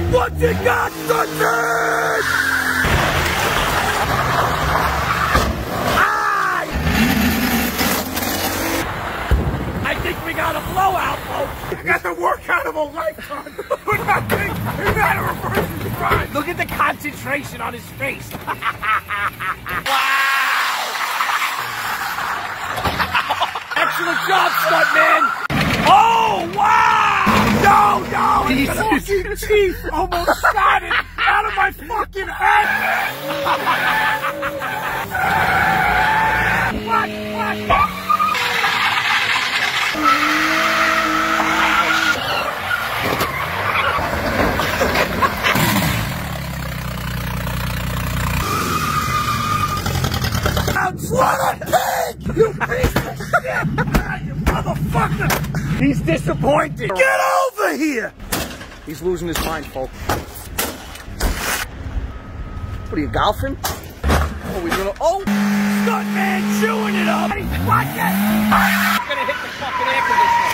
What you got, Stuntman? I think we got a blowout, folks. I got the workout of a lifetime. With that thing, in that reverse drive. Look at the concentration on his face. Wow! Excellent job, Stuntman. Oh, wow! No, his fucking teeth almost shot it out of my fucking head. What? What a pig! You piece of shit! You motherfucker! He's disappointed! Get over here! He's losing his mind, folks. What are you, golfing? Oh, he's gonna... Oh! Stuntman chewing it up! Watch it! I'm gonna hit the fucking air conditioner.